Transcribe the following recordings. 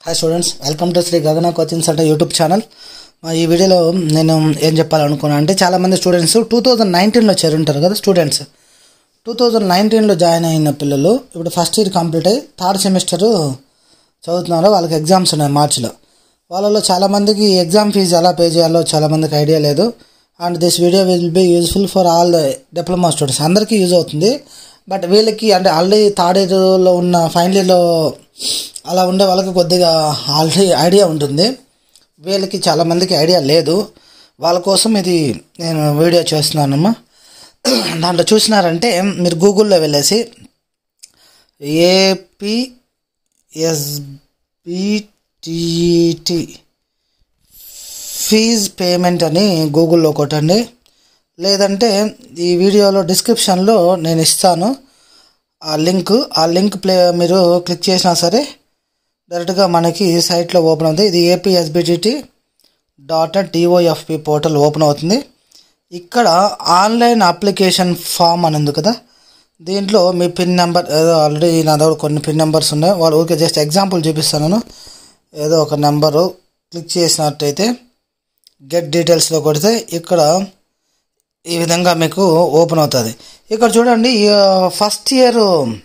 Hi students, welcome to Sri Gagana coaching centre YouTube channel. ఈ వీడియోలో నేను ఏం చెప్పాలనుకున్నాను అంటే, చాలామంది స్టూడెంట్స్ 2019లో చేరుంటారు కదా. స్టూడెంట్స్ 2019లో జాయిన్ అయిన పిల్లలు ఇప్పుడు ఫస్ట్ ఇయర్ కంప్లీట్ అయ్యి థర్డ్ సెమిస్టర్ చదువుతున్నారు. వాళ్ళకి ఎగ్జామ్స్ ఉన్నాయి మార్చిలో. వాళ్ళలో చాలామందికి ఎగ్జామ్ ఫీజు ఎలా పే చేయాలో చాలామందికి ఐడియా లేదు. And this video will be useful for all the diploma students, అందరికీ యూజ్ అవుతుంది. బట్ వీళ్ళకి అంటే ఆల్రెడీ థర్డ్ ఇయర్లో ఉన్న ఫైనల్ ఇయర్లో అలా ఉండే వాళ్ళకి కొద్దిగా ఆల్రెడీ ఐడియా ఉంటుంది. వీళ్ళకి చాలామందికి ఐడియా లేదు. వాళ్ళ కోసం ఇది నేను వీడియో చేస్తున్నానమ్మా. దాంట్లో చూసినారంటే మీరు గూగుల్లో వెళ్ళేసి ఏపీఎస్బిటిటి ఫీజ్ పేమెంట్ అని గూగుల్లో కొట్టండి. లేదంటే ఈ వీడియోలో డిస్క్రిప్షన్లో నేను ఇస్తాను ఆ లింక్ మీరు క్లిక్ చేసినా సరే డైరెక్ట్గా మనకి సైట్లో ఓపెన్ అవుతుంది. ఇది apsbtt.tofp పోర్టల్ ఓపెన్ అవుతుంది. ఇక్కడ ఆన్లైన్ అప్లికేషన్ ఫామ్ అని ఉంది కదా, దీంట్లో మీ పిన్ నెంబర్ ఏదో ఆల్రెడీ నా దగ్గర కొన్ని పిన్ నెంబర్స్ ఉన్నాయి. వాళ్ళు ఊరికే జస్ట్ ఎగ్జాంపుల్ చూపిస్తాను. ఏదో ఒక నెంబరు క్లిక్ చేసినట్టయితే గెట్ డీటెయిల్స్లో కొడితే ఇక్కడ ఈ విధంగా మీకు ఓపెన్ అవుతుంది. ఇక్కడ చూడండి, ఫస్ట్ ఇయర్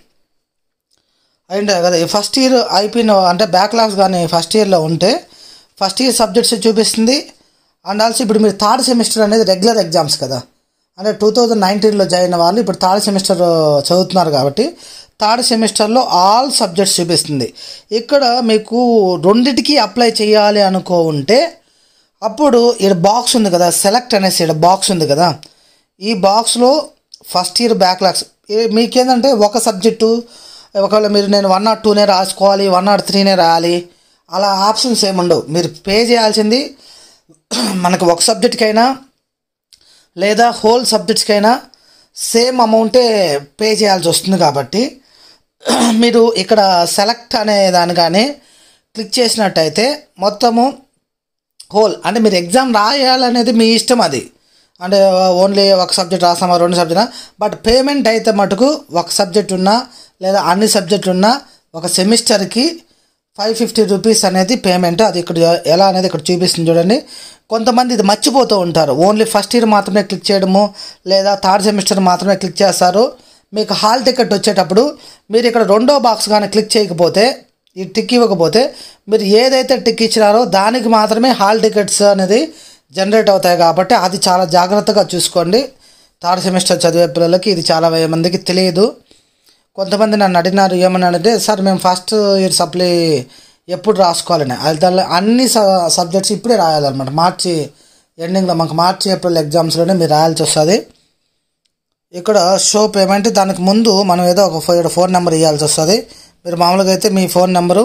అయింది కదా, ఈ ఫస్ట్ ఇయర్ అయిపోయిన అంటే బ్యాక్లాగ్స్ కానీ ఫస్ట్ ఇయర్లో ఉంటే ఫస్ట్ ఇయర్ సబ్జెక్ట్స్ చూపిస్తుంది. అండ్ ఆల్సో ఇప్పుడు మీరు థర్డ్ సెమిస్టర్ అనేది రెగ్యులర్ ఎగ్జామ్స్ కదా, అంటే 2019లో జాయిన్ వాళ్ళు ఇప్పుడు థర్డ్ సెమిస్టర్ చదువుతున్నారు కాబట్టి థర్డ్ సెమిస్టర్లో ఆల్ సబ్జెక్ట్స్ చూపిస్తుంది. ఇక్కడ మీకు రెండిటికి అప్లై చేయాలి ఉంటే అప్పుడు ఇక్కడ బాక్స్ ఉంది కదా, సెలెక్ట్ అనేసి ఇక్కడ బాక్స్ ఉంది కదా, ఈ బాక్స్లో ఫస్ట్ ఇయర్ బ్యాక్లాగ్స్ మీకేంటంటే ఒక సబ్జెక్టు ఒకవేళ నేను 1 or 2 రాసుకోవాలి, 1 or 3 రాయాలి, అలా ఆప్షన్స్ ఏముండవు. మీరు పే చేయాల్సింది మనకు ఒక సబ్జెక్ట్కైనా లేదా హోల్ సబ్జెక్ట్స్కైనా సేమ్ అమౌంటే పే చేయాల్సి వస్తుంది. కాబట్టి మీరు ఇక్కడ సెలెక్ట్ అనే దాని కానీ క్లిక్ చేసినట్టయితే మొత్తము హోల్ అంటే మీరు ఎగ్జామ్ రాయాలనేది మీ ఇష్టం. అది అంటే ఓన్లీ ఒక సబ్జెక్ట్ రాస్తామా 2 సబ్జెక్టా, బట్ పేమెంట్ అయితే మటుకు ఒక సబ్జెక్ట్ ఉన్నా లేదా అన్ని సబ్జెక్టులు ఉన్నా ఒక సెమిస్టర్కి 550 రూపీస్ అనేది పేమెంట్. అది ఇక్కడ ఎలా అనేది ఇక్కడ చూపిస్తుంది చూడండి. కొంతమంది ఇది మర్చిపోతూ ఉంటారు, ఓన్లీ ఫస్ట్ ఇయర్ మాత్రమే క్లిక్ చేయడము లేదా థర్డ్ సెమిస్టర్ మాత్రమే క్లిక్ చేస్తారు. మీకు హాల్ టికెట్ వచ్చేటప్పుడు మీరు ఇక్కడ రెండో బాక్స్ కానీ క్లిక్ చేయకపోతే, ఈ టిక్ ఇవ్వకపోతే మీరు ఏదైతే టిక్ ఇచ్చినారో దానికి మాత్రమే హాల్ టికెట్స్ అనేది జనరేట్ అవుతాయి. కాబట్టి అది చాలా జాగ్రత్తగా చూసుకోండి. థర్డ్ సెమిస్టర్ చదివే పిల్లలకి ఇది చాలా మందికి తెలియదు. కొంతమంది నన్ను అడిగినారు, ఏమన్నానంటే సార్ మేము ఫస్ట్ ఇయర్ సప్లై ఎప్పుడు రాసుకోవాలని. అది అన్ని సబ్జెక్ట్స్ ఇప్పుడే రాయాలన్నమాట. మార్చి ఎండింగ్లో మాకు మార్చి ఏప్రిల్ ఎగ్జామ్స్లోనే మీరు రాయాల్సి వస్తుంది. ఇక్కడ షో పేమెంట్, దానికి ముందు మనం ఏదో ఒక ఫోన్ నెంబర్ ఇవ్వాల్సి వస్తుంది. మీరు మామూలుగా అయితే మీ ఫోన్ నెంబరు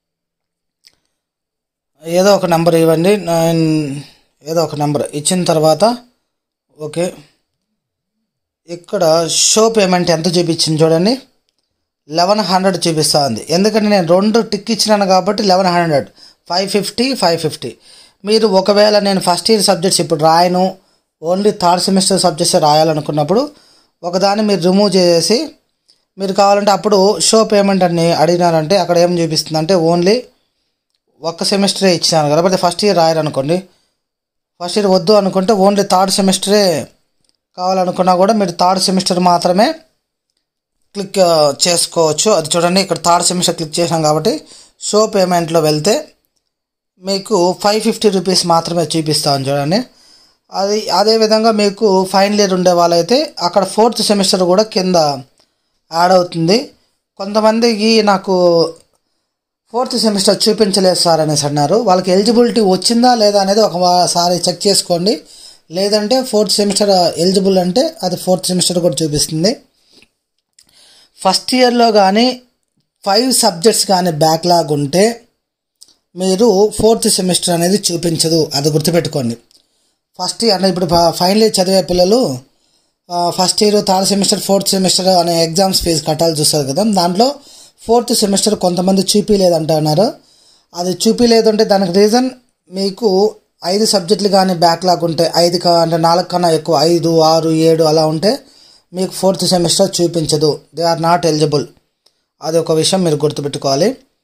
ఏదో ఒక నెంబర్ ఇవ్వండి. ఏదో ఒక నెంబర్ ఇచ్చిన తర్వాత ఓకే, ఇక్కడ షో పేమెంట్ ఎంత చూపించింది చూడండి, 1100 చూపిస్తూ ఉంది. ఎందుకంటే నేను 2 టిక్ ఇచ్చినాను కాబట్టి 1100, 550. మీరు ఒకవేళ నేను ఫస్ట్ ఇయర్ సబ్జెక్ట్స్ ఇప్పుడు రాయను, ఓన్లీ థర్డ్ సెమిస్టర్ సబ్జెక్ట్స్ రాయాలనుకున్నప్పుడు ఒకదాన్ని మీరు రిమూవ్ చేసి మీరు కావాలంటే అప్పుడు షో పేమెంట్ అని అడిగినారంటే అక్కడ ఏం చూపిస్తుంది అంటే ఓన్లీ ఒక్క సెమిస్టరే ఇచ్చినాను కాబట్టి ఫస్ట్ ఇయర్ రాయాలనుకోండి, ఫస్ట్ ఇయర్ వద్దు అనుకుంటే ఓన్లీ థర్డ్ సెమిస్టరే కావాలనుకున్నా కూడా మీరు థర్డ్ సెమిస్టర్ మాత్రమే క్లిక్ చేసుకోవచ్చు. అది చూడండి, ఇక్కడ థర్డ్ సెమిస్టర్ క్లిక్ చేసాం కాబట్టి షో పేమెంట్లో వెళ్తే మీకు 550 రూపీస్ మాత్రమే చూపిస్తాను చూడండి. అదేవిధంగా మీకు ఫైనల్ ఇయర్ ఉండే వాళ్ళైతే అక్కడ ఫోర్త్ సెమిస్టర్ కూడా కింద యాడ్ అవుతుంది. కొంతమందికి నాకు ఫోర్త్ సెమిస్టర్ చూపించలేదు సార్ అనేసి అన్నారు. వాళ్ళకి ఎలిజిబిలిటీ వచ్చిందా లేదా అనేది ఒకసారి చెక్ చేసుకోండి. లేదంటే ఫోర్త్ సెమిస్టర్ ఎలిజిబుల్ అంటే అది ఫోర్త్ సెమిస్టర్ కూడా చూపిస్తుంది. ఫస్ట్ ఇయర్లో కానీ 5 సబ్జెక్ట్స్ కానీ బ్యాక్లాగ్ ఉంటే మీరు ఫోర్త్ సెమిస్టర్ అనేది చూపించదు, అది గుర్తుపెట్టుకోండి. ఫస్ట్ ఇయర్ అంటే ఇప్పుడు ఫైనల్ ఇయర్ చదివే పిల్లలు first year third semester fourth semester అనే ఎగ్జామ్స్ ఫీజు కట్టాల్సి వస్తుంది కదా, దాంట్లో ఫోర్త్ సెమిస్టర్ కొంతమంది చూపించలేదంటున్నారు. అది చూపించలేదంటే దానికి రీజన్ మీకు 5 సబ్జెక్టులు కానీ బ్యాక్లాగ్ ఉంటే 5 అంటే 4 కన్నా ఎక్కువ 5, 6, 7 అలా ఉంటే మీకు ఫోర్త్ సెమిస్టర్ చూపించదు. They are not eligible. అది ఒక విషయం మీరు గుర్తుపెట్టుకోవాలి.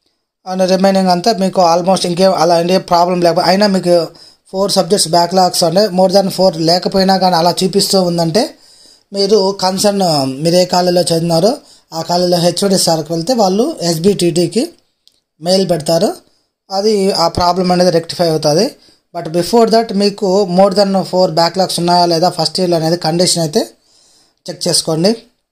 అండ్ రిమైనింగ్ అంతా మీకు ఆల్మోస్ట్ ఇంకేం అలా ఏ ప్రాబ్లం లేకపోతే అయినా మీకు 4 సబ్జెక్ట్స్ బ్యాక్లాగ్స్ అంటే మోర్ దాన్ 4 లేకపోయినా కానీ అలా చూపిస్తూ ఉందంటే మీరు కన్సర్న్ మీరు ఏ కాలేజీలో చదివినారో ఆ కాలేజీలో హెచ్ఓడి సార్కి వెళ్తే వాళ్ళు ఎస్బిటిటికి మెయిల్ పెడతారు, అది ఆ ప్రాబ్లం అనేది రెక్టిఫై అవుతుంది. బట్ బిఫోర్ దట్ మీకు మోర్ దెన్ 4 బ్యాక్లాగ్స్ ఉన్నాయా లేదా ఫస్ట్ ఇయర్లో అనేది కండిషన్ అయితే చెక్ చేసుకోండి.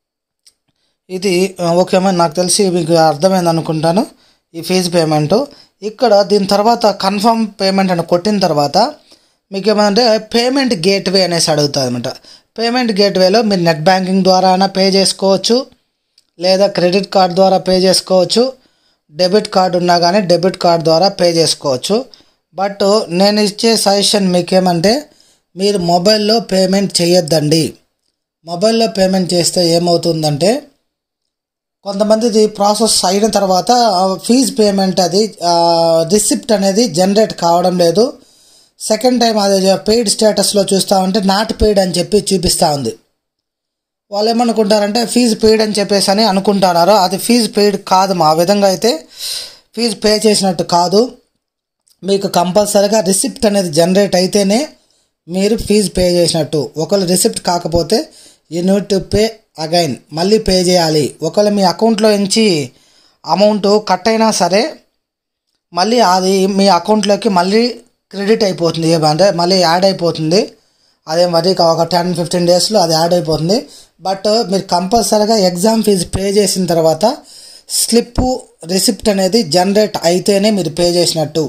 ఇది ఓకేమో నాకు తెలిసి మీకు అర్థమైంది అనుకుంటాను ఈ ఫీజు పేమెంటు. ఇక్కడ దీని తర్వాత కన్ఫర్మ్ పేమెంట్ అని కొట్టిన తర్వాత మీకు ఏమంటే పేమెంట్ గేట్వే అనేసి అడుగుతుంది అనమాట. పేమెంట్ గేట్వేలో మీరు నెట్ బ్యాంకింగ్ ద్వారా అయినా పే చేసుకోవచ్చు, లేదా క్రెడిట్ కార్డ్ ద్వారా పే చేసుకోవచ్చు, డెబిట్ కార్డు ఉన్నా కానీ డెబిట్ కార్డ్ ద్వారా పే చేసుకోవచ్చు. బట్ నేను ఇచ్చే సజెషన్ మీకేమంటే మీరు మొబైల్లో పేమెంట్ చేయొద్దండి. మొబైల్లో పేమెంట్ చేస్తే ఏమవుతుందంటే కొంతమందిది ప్రాసెస్ అయిన తర్వాత ఫీజు పేమెంట్ అది రిసిప్ట్ అనేది జనరేట్ కావడం లేదు. సెకండ్ టైం అది పెయిడ్ స్టేటస్లో చూస్తామంటే నాట్ పెయిడ్ అని చెప్పి చూపిస్తూ ఉంది. వాళ్ళు ఏమనుకుంటారంటే ఫీజు పెయిడ్ అని చెప్పేసి అని అనుకుంటున్నారు. అది ఫీజు పెయిడ్ కాదు, ఆ విధంగా అయితే ఫీజు పే చేసినట్టు కాదు. మీకు కంపల్సరీగా రిసిప్ట్ అనేది జనరేట్ అయితేనే మీరు ఫీజు పే చేసినట్టు. ఒకవేళ రిసిప్ట్ కాకపోతే you need to pay again, మళ్ళీ పే చేయాలి. ఒకవేళ మీ అకౌంట్లో నుంచి అమౌంట్ కట్ అయినా సరే మళ్ళీ అది మీ అకౌంట్లోకి మళ్ళీ క్రెడిట్ అయిపోతుంది, ఏమంటే మళ్ళీ యాడ్ అయిపోతుంది. అదే మరి ఒక 10-15 డేస్లో అది యాడ్ అయిపోతుంది. బట్ మీరు కంపల్సరీగా ఎగ్జామ్ ఫీజు పే చేసిన తర్వాత స్లిప్పు రిసిప్ట్ అనేది జనరేట్ అయితేనే మీరు పే చేసినట్టు.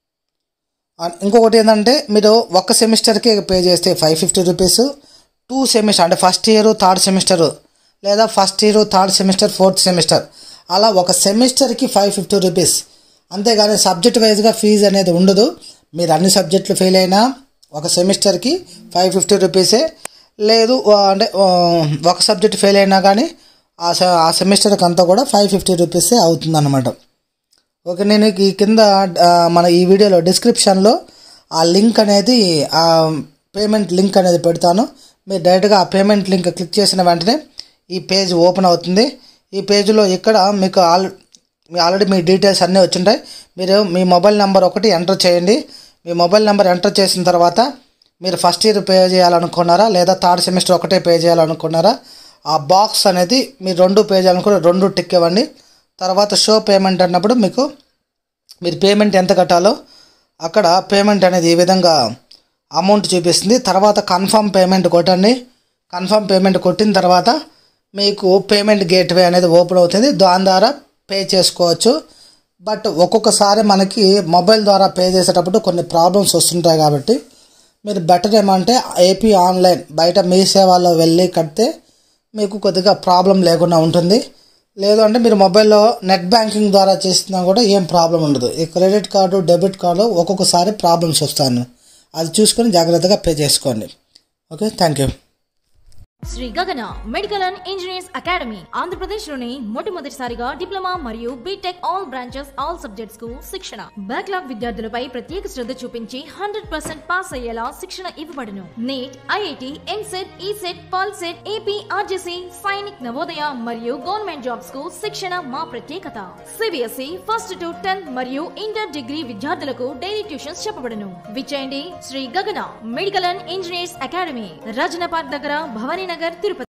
ఇంకొకటి ఏంటంటే మీరు ఒక సెమిస్టర్కి పే చేస్తే 550 రూపీస్, 2 సెమిస్టర్ అంటే ఫస్ట్ ఇయర్ థర్డ్ సెమిస్టర్ లేదా first year third semester fourth semester అలా ఒక సెమిస్టర్కి 550 రూపీస్. అంతేగాని సబ్జెక్ట్ వైజ్గా ఫీజు అనేది ఉండదు. మీరు అన్ని సబ్జెక్టులు ఫెయిల్ అయినా ఒక సెమిస్టర్కి 550 రూపీసే. లేదు అంటే ఒక సబ్జెక్ట్ ఫెయిల్ అయినా కానీ ఆ సెమిస్టర్కి అంతా కూడా 550 రూపీసే అవుతుంది అన్నమాట. ఓకే, నేను ఈ కింద మన ఈ వీడియోలో డిస్క్రిప్షన్లో ఆ లింక్ అనేది ఆ పేమెంట్ లింక్ అనేది పెడతాను. మీరు డైరెక్ట్గా ఆ పేమెంట్ లింక్ క్లిక్ చేసిన వెంటనే ఈ పేజ్ ఓపెన్ అవుతుంది. ఈ పేజ్లో ఇక్కడ మీకు ఆల్రెడీ మీ డీటెయిల్స్ అన్నీ వచ్చింటాయి. మీరు మీ మొబైల్ నెంబర్ ఒకటి ఎంటర్ చేయండి. మీ మొబైల్ నెంబర్ ఎంటర్ చేసిన తర్వాత మీరు ఫస్ట్ ఇయర్ పే చేయాలనుకున్నారా లేదా థర్డ్ సెమిస్టర్ ఒకటే పే చేయాలనుకున్నారా, ఆ బాక్స్ అనేది మీరు 2 పే చేయాలనుకున్న 2 టిక్ ఇవ్వండి. తర్వాత షో పేమెంట్ అన్నప్పుడు మీకు మీరు పేమెంట్ ఎంత కట్టాలో అక్కడ పేమెంట్ అనేది ఈ విధంగా అమౌంట్ చూపిస్తుంది. తర్వాత కన్ఫర్మ్ పేమెంట్ కొట్టండి. కన్ఫర్మ్ పేమెంట్ కొట్టిన తర్వాత మీకు పేమెంట్ గేట్వే అనేది ఓపెన్ అవుతుంది, దాని ద్వారా పే చేసుకోవచ్చు. బట్ ఒక్కొక్కసారి మనకి మొబైల్ ద్వారా పే చేసేటప్పుడు కొన్ని ప్రాబ్లమ్స్ వస్తుంటాయి కాబట్టి మీరు బెటర్ ఏమంటే ఏపీ ఆన్లైన్ బయట మీ సేవలో వెళ్ళి కడితే మీకు కొద్దిగా ప్రాబ్లం లేకుండా ఉంటుంది. లేదు అంటే మీరు మొబైల్లో నెట్ బ్యాంకింగ్ ద్వారా చేసినా కూడా ఏం ప్రాబ్లం ఉండదు. ఈ క్రెడిట్ కార్డు డెబిట్ కార్డు ఒక్కొక్కసారి ప్రాబ్లమ్స్ వస్తాను, అది చూసుకొని జాగ్రత్తగా పే చేసుకోండి. Okay, thank you. Sri Gagana medical and engineers academy Andhra Pradesh లోని మొట్టమొదటిసారిగా డిప్లొమా మరియు BTech all branches all subjects కు శిక్షణ. బ్యాక్లాగ్ విద్యార్థులపై ప్రత్యేక శ్రద్ధ చూపించి 100% పాస్ అయ్యేలా శిక్షణ ఇవ్వబడును. NEET, IIT, EAMCET, ECET, POLYCET, AP, RJC, Sainik, Navodaya మరియు గవర్నమెంట్ జాబ్స్ కు శిక్షణ మా ప్రత్యేకత. సిబిఎస్ఈ 1st to 10th మరియు ఇంటర్ డిగ్రీ విద్యార్థులకు డైలీ ట్యూషన్స్ చెప్పబడును. విచ్చేయండి Sri Gagana medical and engineers academy, Rajanapat దగ్గర, భవానీ నగర్, తిరుపతి.